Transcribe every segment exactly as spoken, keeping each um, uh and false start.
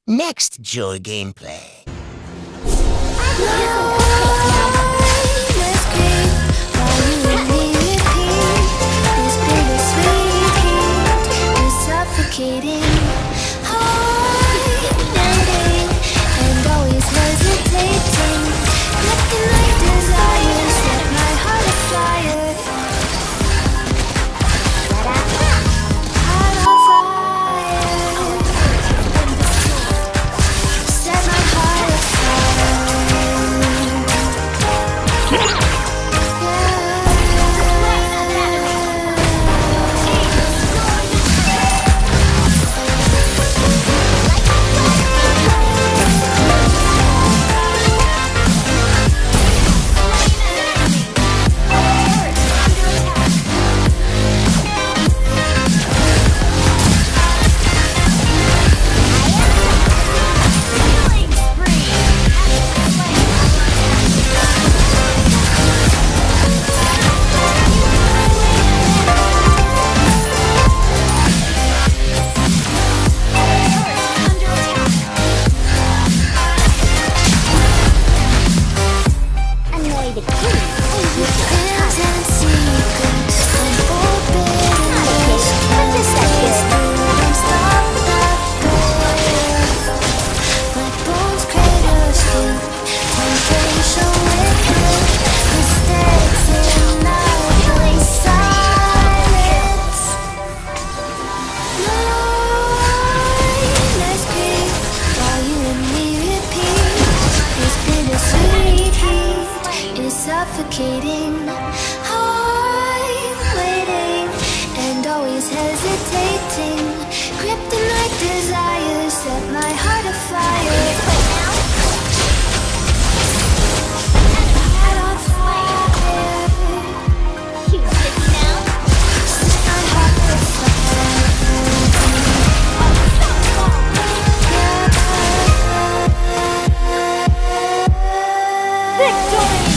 Next Joy gameplay. Suffocating, I'm waiting and always hesitating. Kryptonite desires set my heart afire. Head on fire. You ready now? Set my heart afire. Victory!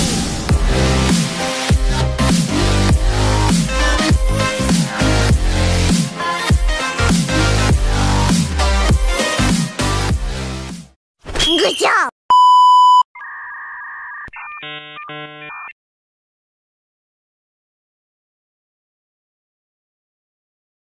Good job!